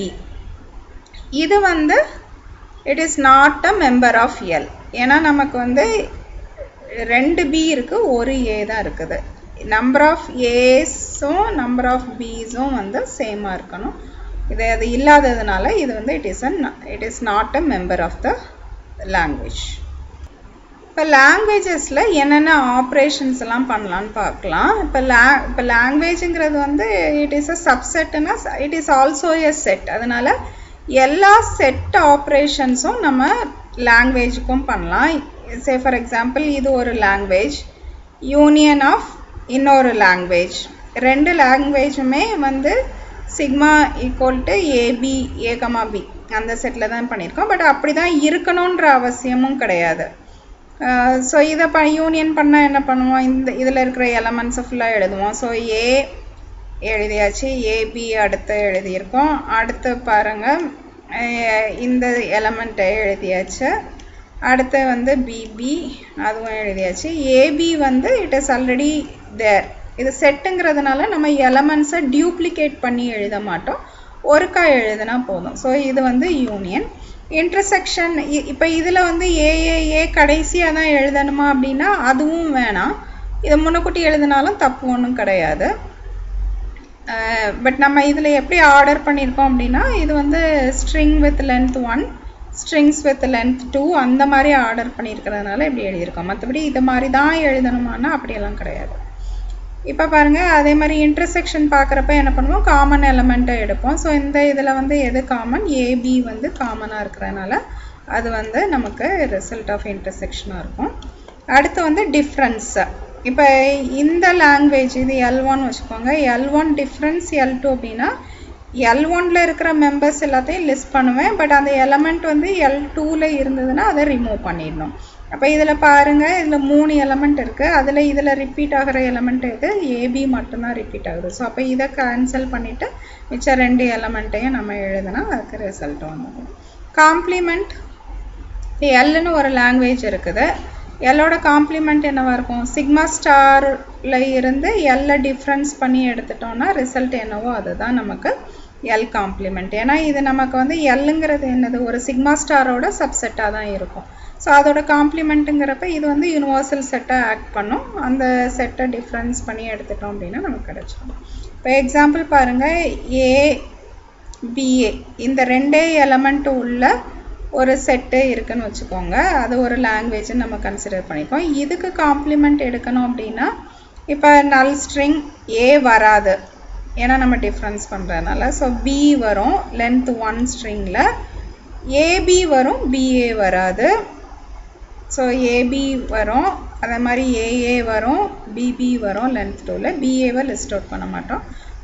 இது வந்து it is not a member of L. ஏன்னா நமக்கு வந்து 2 B இருக்குது, ஒரு A தான் இருக்குது. நம்பர் ஆஃப் ஏஸும் நம்பர் ஆஃப் பிஸும் வந்து சேமாக இருக்கணும். அது இல்லாததுனால இது வந்து it is not a member of the language. இப்போ லாங்குவேஜஸில் என்னென்ன ஆப்ரேஷன்ஸ் எல்லாம் பண்ணலான்னு பார்க்கலாம். இப்போ லாங்குவேஜுங்கிறது வந்து இட் இஸ் அ சப்செட்னா it is also a set. அதனால் எல்லா செட் ஆப்ரேஷன்ஸும் நம்ம லாங்குவேஜுக்கும் பண்ணலாம். சே ஃபார் எக்ஸாம்பிள் இது ஒரு லாங்குவேஜ், யூனியன் ஆஃப் இன்னொரு லாங்குவேஜ். ரெண்டு லாங்குவேஜுமே வந்து sigma equal to AB A B அந்த செட்டில் தான் பண்ணியிருக்கோம். பட் அப்படி தான் இருக்கணுன்ற அவசியமும் கிடையாது. ஸோ இதை யூனியன் பண்ணால் என்ன பண்ணுவோம், இதில் இருக்கிற எலமெண்ட்ஸை ஃபுல்லாக எழுதுவோம். ஸோ ஏ எழுதியாச்சு, ஏபி அடுத்து எழுதியிருக்கோம். அடுத்து பாருங்கள் இந்த எலமெண்ட்டை எழுதியாச்சு. அடுத்து வந்து பிபி அதுவும் எழுதியாச்சு. ஏபி வந்து இட் இஸ் ஆல்ரெடி தேர். இது செட்டுங்கிறதுனால நம்ம எலமெண்ட்ஸை டியூப்ளிகேட் பண்ணி எழுத மாட்டோம், ஒருக்கா எழுதுனா போதும். ஸோ இது வந்து யூனியன். இன்டர்செக்ஷன், இப்போ இதில் வந்து ஏஏஏ கடைசியாக தான் எழுதணுமா அப்படின்னா அதுவும் வேணாம், இதை முன்னக்கூட்டி எழுதினாலும் தப்பு ஒன்றும் கிடையாது. பட் நம்ம இதில் எப்படி ஆர்டர் பண்ணியிருக்கோம் அப்படின்னா இது வந்து string with length 1, strings with length 2 அந்த மாதிரி ஆர்டர் பண்ணியிருக்கிறதுனால இப்படி எழுதியிருக்கோம். மற்றபடி இது மாதிரி தான் எழுதணுமானா அப்படியெல்லாம் கிடையாது. இப்போ பாருங்கள், அதே மாதிரி இன்டர்செக்ஷன் பார்க்குறப்ப என்ன பண்ணுவோம், காமன் எலமெண்ட்டை எடுப்போம். ஸோ இந்த இதில் வந்து எது காமன், ஏபி வந்து காமனாக இருக்கிறதுனால அது வந்து நமக்கு ரிசல்ட் ஆஃப் இன்டர்செக்ஷனாக இருக்கும். அடுத்து வந்து டிஃப்ரென்ஸு. இப்போ இந்த லாங்குவேஜ் இது L1 வச்சுக்கோங்க, L1 டிஃப்ரென்ஸ் L2 அப்படின்னா L1ல் இருக்கிற மெம்பர்ஸ் எல்லாத்தையும் லிஸ்ட் பண்ணுவேன். பட் அந்த எலமெண்ட் வந்து L2ல் இருந்ததுன்னா அதை ரிமூவ் பண்ணிடணும். அப்போ இதில் பாருங்கள், இதில் 3 எலமெண்ட் இருக்குது. இதில் ரிப்பீட் ஆகிற எலமெண்ட் எது, ஏபி மட்டும்தான் ரிப்பீட் ஆகுது. ஸோ அப்போ இதை கேன்சல் பண்ணிவிட்டு மிச்சம் 2 எலமெண்ட்டையும் நம்ம எழுதுனா அதுக்கு ரிசல்ட் வந்துடும். காம்ப்ளிமெண்ட், எல்லுன்னு ஒரு லாங்குவேஜ் இருக்குது. எல்லோட காம்ப்ளிமெண்ட் என்னவாக இருக்கும், சிக்மா ஸ்டாரில் இருந்து எல்லை டிஃப்ரென்ஸ் பண்ணி எடுத்துட்டோம்னா ரிசல்ட் என்னவோ அதுதான் நமக்கு எல் காம்ப்ளிமெண்ட். ஏன்னா இது நமக்கு வந்து எல்லுங்கிறது என்னது, ஒரு சிக்மா ஸ்டாரோட சப்செட்டாக தான் இருக்கும். ஸோ அதோட காம்ப்ளிமெண்ட்டுங்கிறப்ப இது வந்து யூனிவர்சல் செட்டை ஆக்ட் பண்ணும். அந்த செட்டை டிஃப்ரென்ஸ் பண்ணி எடுத்துட்டோம் அப்படின்னா நமக்கு கிடைச்சிடும். இப்போ எக்ஸாம்பிள் பாருங்கள், ஏபிஏ இந்த 2 எலமெண்ட் உள்ள ஒரு செட்டு இருக்குன்னு வச்சுக்கோங்க. அது ஒரு லாங்குவேஜ்னு நம்ம கன்சிடர் பண்ணிக்கோம். இதுக்கு காம்ப்ளிமெண்ட் எடுக்கணும் அப்படின்னா இப்போ நல் ஸ்ட்ரிங் ஏ வராது, ஏன்னா நம்ம டிஃப்ரென்ஸ் பண்ணுறதுனால. ஸோ பி வரும் லென்த் 1 ஸ்ட்ரிங்கில், ஏபி வரும் பிஏ வராது. ஸோ ஏபி வரும், அதே மாதிரி ஏஏ வரும், பிபி வரும் லென்த் 2ல். பிஏவை லிஸ்ட் அவுட் பண்ண மாட்டோம்.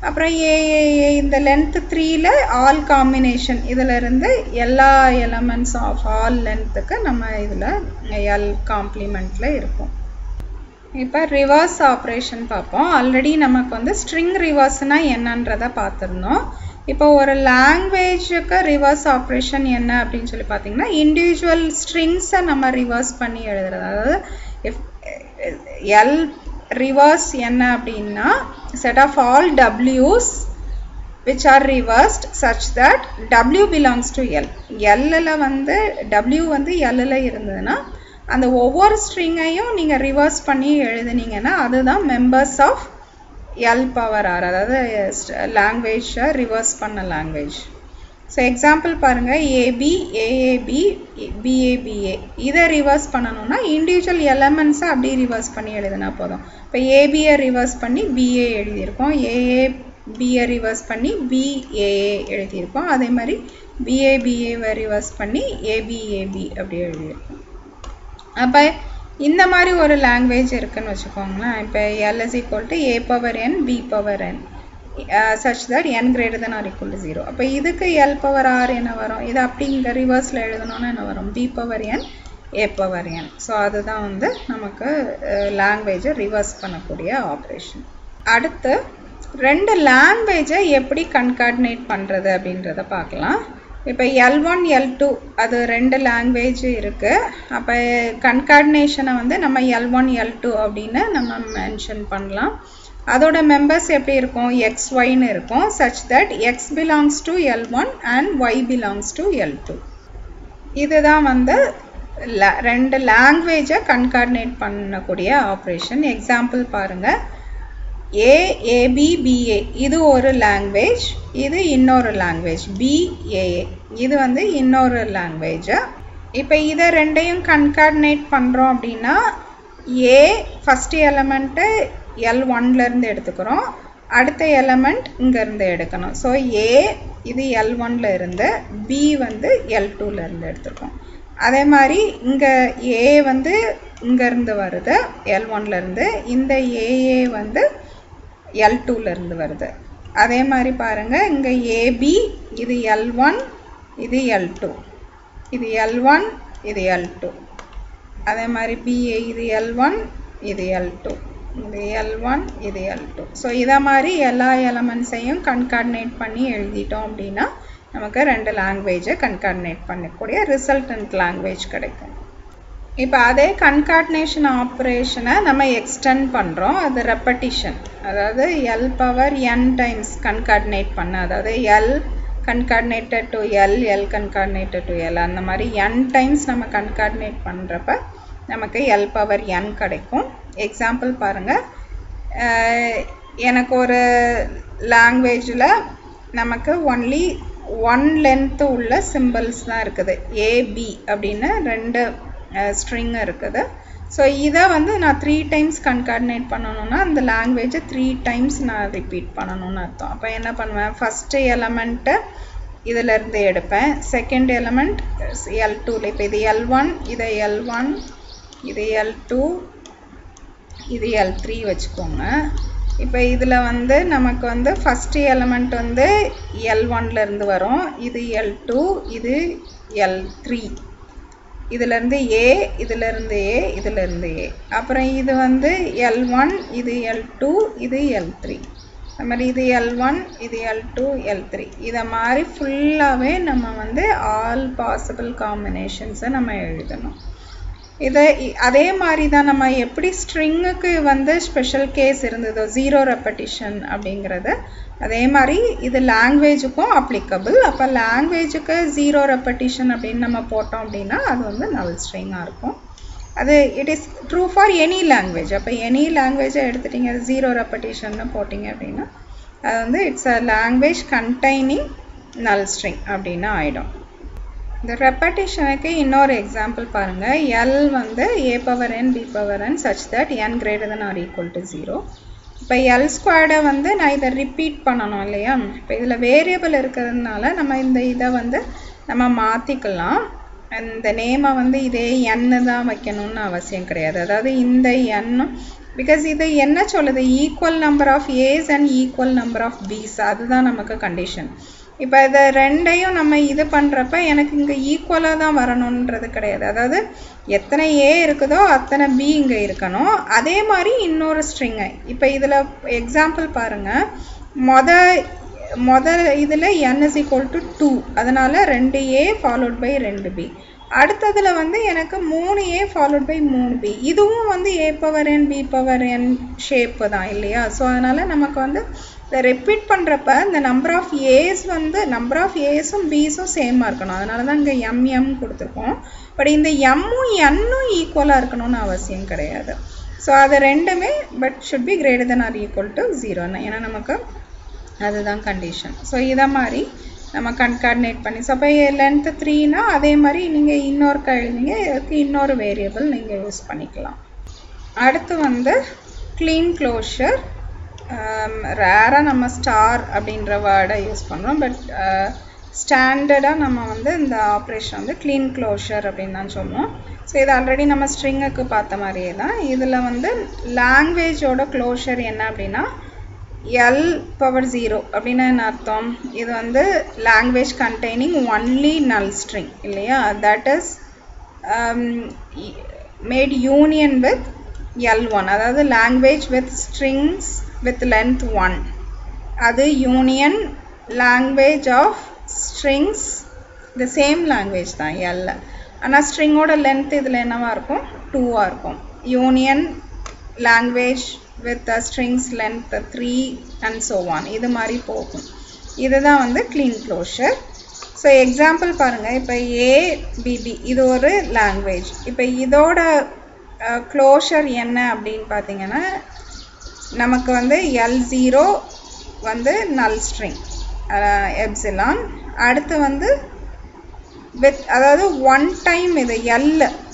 அப்புறம் ஏஏஏ இந்த லென்த் 3ல ஆல் காம்பினேஷன் இதில் இருந்து எல்லா எலமெண்ட்ஸ் ஆஃப் ஆல் லென்த்துக்கு நம்ம இதில் எல் காம்ப்ளிமெண்ட்டில் இருக்கும். இப்போ ரிவர்ஸ் ஆப்ரேஷன் பார்ப்போம். ஆல்ரெடி நமக்கு வந்து ஸ்ட்ரிங் ரிவர்ஸ்னால் என்னன்றதை பார்த்துருந்தோம். இப்போ ஒரு லாங்குவேஜுக்கு ரிவர்ஸ் ஆப்ரேஷன் என்ன அப்படின்னு சொல்லி பார்த்தீங்கன்னா, இண்டிவிஜுவல் ஸ்ட்ரிங்ஸை நம்ம ரிவர்ஸ் பண்ணி எழுதுறது. அதாவது எல் ரிவர்ஸ் என்ன அப்படின்னா, set of all w's which are reversed such that w belongs to l. l வந்து w வந்து l இருந்ததுன்னா அந்த ஒவ்வொரு ஸ்ட்ரிங்கையும் நீங்கள் ரிவர்ஸ் பண்ணி எழுதுனீங்கன்னா அதுதான் members of L power R, அதாவது லாங்குவேஜை ரிவர்ஸ் பண்ண லாங்குவேஜ். ஸோ எக்ஸாம்பிள் பாருங்கள், ஏபி ஏஏபி பிஏபிஏ இதை ரிவர்ஸ் பண்ணணும்னா இண்டிவிஜுவல் எலமெண்ட்ஸை அப்படியே ரிவர்ஸ் பண்ணி எழுதுனா போதும். இப்போ ஏபியை ரிவர்ஸ் பண்ணி பிஏ எழுதியிருக்கோம், ஏஏபியை ரிவர்ஸ் பண்ணி பிஏஏ எழுதியிருக்கோம், அதே மாதிரி பிஏபிஏவை ரிவர்ஸ் பண்ணி ஏபிஏபி அப்படி எழுதியிருக்கோம். அப்போ இந்த மாதிரி ஒரு லாங்குவேஜ் இருக்குன்னு வச்சுக்கோங்களேன். இப்போ L is equal to A power N P power N such that n greater than or equal to 0. அப்போ இதுக்கு எல் பவர் ஆர் என்ன வரும், இது அப்படி இங்கே ரிவர்ஸில் எழுதணும்னா என்ன வரும், B power N A power N. So அதுதான் வந்து நமக்கு லாங்குவேஜை ரிவர்ஸ் பண்ணக்கூடிய ஆப்ரேஷன். அடுத்து ரெண்டு லாங்குவேஜை எப்படி கன்கார்டினேட் பண்ணுறது அப்படின்றத பார்க்கலாம். இப்போ L1 L2 அது ரெண்டு லாங்குவேஜ் இருக்குது. அப்போ கன்கார்டினேஷனை வந்து நம்ம L1 L2 அப்படின்னு நம்ம மென்ஷன் பண்ணலாம். அதோட மெம்பர்ஸ் எப்படி இருக்கும், XYன்னு இருக்கும், such that X belongs to L1 and Y belongs to L2. இதுதான் வந்து ரெண்டு லாங்குவேஜை கன்கார்டினேட் பண்ணக்கூடிய ஆப்ரேஷன். எக்ஸாம்பிள் பாருங்கள், ஏஏபிபிஏ இது ஒரு லாங்குவேஜ், இது இன்னொரு லாங்குவேஜ், பிஏஏ இது வந்து இன்னொரு லாங்குவேஜ். இப்போ இதை ரெண்டையும் கன்கார்டினேட் பண்ணுறோம் அப்படின்னா, ஏ ஃபஸ்ட்டு எலமெண்ட்டு L1லேருந்து எடுத்துக்கிறோம், அடுத்த எலமெண்ட் இங்கேருந்து எடுக்கணும். ஸோ ஏ இது L1ல இருந்து, பி வந்து L2லேருந்து எடுத்துருக்கோம். அதே மாதிரி இங்கே ஏ வந்து இங்கேருந்து வருது L1லேருந்து, இந்த ஏஏ வந்து L2லேருந்து வருது. அதே மாதிரி பாருங்கள், இங்கே ஏபி இது L1 இது L2, இது L1 இது L2. அதே மாதிரி பிஏ இது L1 இது L2, இது L1 இது L2. ஸோ இதை மாதிரி எல்லா எலமெண்ட்ஸையும் கன்கார்டினேட் பண்ணி எழுதிட்டோம் அப்படின்னா நமக்கு ரெண்டு லாங்குவேஜை கன்கார்டினேட் பண்ணக்கூடிய ரிசல்டன்ட் லாங்குவேஜ் கிடைக்கும். இப்போ அதே கன்கார்டினேஷன் ஆப்ரேஷனை நம்ம எக்ஸ்டெண்ட் பண்ணுறோம். அது ரெப்படிஷன், அதாவது L power n times concatenate பண்ண, அதாவது L concatenated to L, L concatenated to L, அந்த மாதிரி என் டைம்ஸ் நம்ம கன்கார்டினேட் பண்ணுறப்ப நமக்கு எல் பவர் என் கிடைக்கும். எக்ஸாம்பிள் பாருங்கள், எனக்கு ஒரு லாங்குவேஜில் நமக்கு ஒன்லி ஒன் லென்த்து உள்ள சிம்பிள்ஸ் தான் இருக்குது, ஏபி அப்படின்னு ரெண்டு ஸ்ட்ரிங் இருக்குது. ஸோ இதை வந்து நான் 3 டைம்ஸ் கன்கார்டினேட் பண்ணணுன்னா அந்த லாங்குவேஜை 3 டைம்ஸ் நான் ரிப்பீட் பண்ணணும்னு அர்த்தம். அப்போ என்ன பண்ணுவேன், ஃபஸ்ட்டு எலமெண்ட்டை இதிலேருந்து எடுப்பேன், செகண்ட் எலமெண்ட் L2ல, இப்போ இது L1 இதை L1 இது L2 இது L3 வச்சுக்கோங்க. இப்போ இதில் வந்து நமக்கு வந்து ஃபஸ்ட்டு எலமெண்ட் வந்து L1லேருந்து வரும், இது L2 இது L3, இதிலேருந்து ஏ இதிலேருந்து ஏ இதிலேருந்து ஏ, அப்புறம் இது வந்து L1 இது L2 இது L3, அது மாதிரி இது L1 இது L2 L3. இதை மாதிரி ஃபுல்லாகவே நம்ம வந்து ஆல் பாசிபிள் காம்பினேஷன்ஸை நம்ம எழுதணும். இதை அதே மாதிரி தான் நம்ம எப்படி ஸ்ட்ரிங்குக்கு வந்து ஸ்பெஷல் கேஸ் இருந்ததோ ஜீரோ ரெப்படிஷன் அப்படிங்கிறது, அதே மாதிரி இது லாங்குவேஜுக்கும் அப்ளிகபிள். அப்போ லாங்குவேஜுக்கு ஜீரோ ரெப்படிஷன் அப்படின்னு நம்ம போட்டோம் அப்படின்னா அது வந்து நல் ஸ்ட்ரிங்காக இருக்கும். அது it is true for any language. அப்போ எனி லாங்குவேஜை எடுத்துட்டிங்க, அது ஜீரோ ரெப்படிஷன்னு போட்டிங்க அப்படின்னா அது வந்து it's a language containing null string அப்படின்னு ஆகிடும். இந்த ரெப்படிஷனுக்கு இன்னொரு எக்ஸாம்பிள் பாருங்கள், எல் வந்து a power N P power n such that n greater than or equal to 0. இப்போ எல் ஸ்கொயர்டை வந்து நான் இதை ரிப்பீட் பண்ணணும் இல்லையா. இப்போ இதில் வேரியபிள் இருக்கிறதுனால நம்ம இந்த இதை வந்து நம்ம மாற்றிக்கலாம். இந்த நேமை வந்து இதே என்னு தான் வைக்கணும்னு அவசியம் கிடையாது. அதாவது இந்த எண்ணும் பிகாஸ் இது என்ன சொல்லுது, equal number of a's and equal number of b's, அதுதான் நமக்கு கண்டிஷன். இப்போ இதை ரெண்டையும் நம்ம இது பண்ணுறப்ப எனக்கு இங்கே ஈக்குவலாக தான் வரணுன்றது கிடையாது. அதாவது எத்தனை ஏ இருக்குதோ அத்தனை பி இங்கே இருக்கணும். அதே மாதிரி இன்னொரு ஸ்ட்ரிங்கை இப்போ இதில் எக்ஸாம்பிள் பாருங்கள். மொதல் இதில் n is equal to 2, அதனால் 2a followed by 2b. அடுத்ததில் வந்து எனக்கு 3a followed by 3b. இதுவும் வந்து a power n b power n shape தான் இல்லையா? ஸோ அதனால் நமக்கு வந்து இதை ரிப்பீட் பண்ணுறப்ப இந்த நம்பர் ஆஃப் ஏஸ் வந்து நம்பர் ஆஃப் ஏஸும் பிஸும் சேமாக இருக்கணும். அதனால தான் இங்கே எம் கொடுத்துருக்கோம். பட் இந்த எம்மும் என்னும் ஈக்குவலாக இருக்கணும்னு அவசியம் கிடையாது. ஸோ அது ரெண்டுமே but should be greater than or equal to 0, ஏன்னா நமக்கு அதுதான் கண்டிஷன். ஸோ இதை மாதிரி நம்ம கன்கார்டினேட் பண்ணி, ஸோ அப்போ லென்த்து 3னா அதே மாதிரி நீங்கள் இன்னொரு எழுதிங்க, இதுக்கு இன்னொரு வேரியபிள் நீங்கள் யூஸ் பண்ணிக்கலாம். அடுத்து வந்து க்ளீன் க்ளோஷர். ரேராக நம்ம ஸ்டார் அப்படின்ற வேர்டை யூஸ் பண்ணுறோம். பட் ஸ்டாண்டர்டாக நம்ம வந்து இந்த ஆப்ரேஷன் வந்து க்ளீன் க்ளோஷர் அப்படின்னு தான் சொல்லுவோம். ஸோ இது ஆல்ரெடி நம்ம ஸ்ட்ரிங்குக்கு பார்த்த மாதிரியே தான். இதில் வந்து லாங்குவேஜோட க்ளோஷர் என்ன அப்படின்னா L power 0 அப்படின்னா என்ன அர்த்தம்? இது வந்து language containing only null string இல்லையா? That is made union with L1, அதாவது language with strings with length 1. அது union language of strings, the same language தான் L. ஆனால் ஸ்ட்ரிங்கோட லென்த் இதில் என்னவாக இருக்கும்? 2ஆக இருக்கும். Union language with the strings length 3 and so on. இது மாதிரி போகும். இதுதான் வந்து clean closure. ஸோ எக்ஸாம்பிள் பாருங்கள். இப்போ ABB இது ஒரு லாங்குவேஜ். இப்போ இதோட க்ளோஷர் என்ன அப்படின்னு பார்த்தீங்கன்னா நமக்கு வந்து L0 வந்து நல் ஸ்ட்ரிங் எப்சிலான். அடுத்து வந்து வித் அதாவது ஒன் டைம் இது L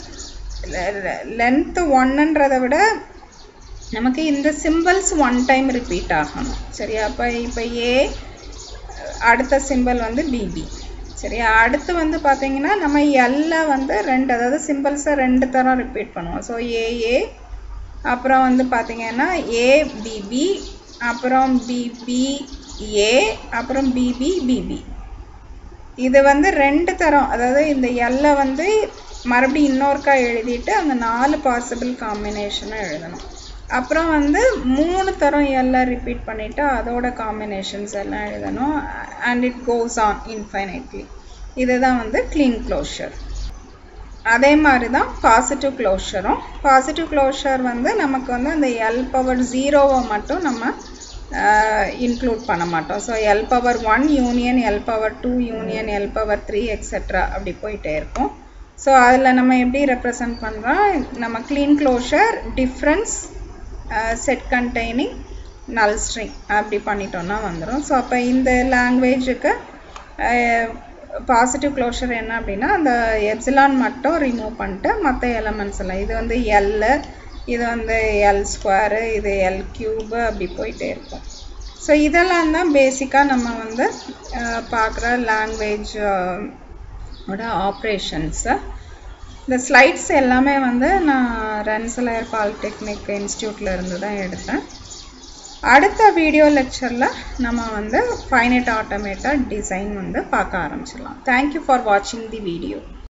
லென்த்து 1ன்றதை விட நமக்கு இந்த சிம்பிள்ஸ் ஒன் டைம் ரிப்பீட் ஆகணும் சரியா? இப்போ ஏ அடுத்த சிம்பிள் வந்து பிபி சரியா? அடுத்து வந்து பார்த்தீங்கன்னா நம்ம எல்ல வந்து ரெண்டு, அதாவது சிம்பிள்ஸை 2 தரம் ரிப்பீட் பண்ணுவோம். ஸோ ஏஏ, அப்புறம் வந்து பார்த்தீங்கன்னா ஏபிபி, அப்புறம் பிபிஏ, அப்புறம் பிபிபிபி. இது வந்து 2 தரம், அதாவது இந்த எல்ல வந்து மறுபடியும் இன்னொருக்கா எழுதிட்டு அந்த 4 பாசிபிள் காம்பினேஷனை எழுதணும். அப்புறம் வந்து 3 தரம் எல்லாம் ரிப்பீட் பண்ணிவிட்டு அதோட காம்பினேஷன்ஸ் எல்லாம் எழுதணும். And it goes on infinitely. இதுதான் வந்து க்ளீன் க்ளோஷர். அதே மாதிரி தான் பாசிட்டிவ் க்ளோஷரும். பாசிட்டிவ் க்ளோஷர் வந்து நமக்கு வந்து அந்த L power 0 மட்டும் நம்ம இன்க்ளூட் பண்ண மாட்டோம். So L power 1 union L power 2 union L power 3 etcetera அப்படி போயிட்டே இருக்கும். ஸோ அதில் நம்ம எப்படி ரெப்ரசன்ட் பண்ணுறோம்? நம்ம Kleene closure difference set containing null string அப்படி பண்ணிட்டோம்னா வந்துடும். ஸோ அப்போ இந்த லாங்குவேஜுக்கு பாசிட்டிவ் க்ளோஷர் என்ன அப்படின்னா அந்த எப்சிலான் மட்டும் ரிமூவ் பண்ணிட்டு மற்ற எலமெண்ட்ஸ் எல்லாம், இது வந்து எல், இது வந்து L², இது L³ அப்படி போயிட்டே இருக்கும். ஸோ இதெல்லாம் தான் பேசிக்காக நம்ம வந்து பார்க்குற லாங்குவேஜ் ஆப்ரேஷன்ஸை. இந்த ஸ்லைட்ஸ் எல்லாமே வந்து நான் ரென்சலயர் பாலிடெக்னிக் இன்ஸ்டியூட்டில் இருந்து தான் எடுத்தேன். அடுத்த வீடியோ லெக்சரில் நம்ம வந்து ஃபைனைட் ஆட்டோமேட்டட் டிசைன் வந்து பார்க்க ஆரம்பிச்சிடலாம். தேங்க்யூ ஃபார் வாட்சிங் தி வீடியோ.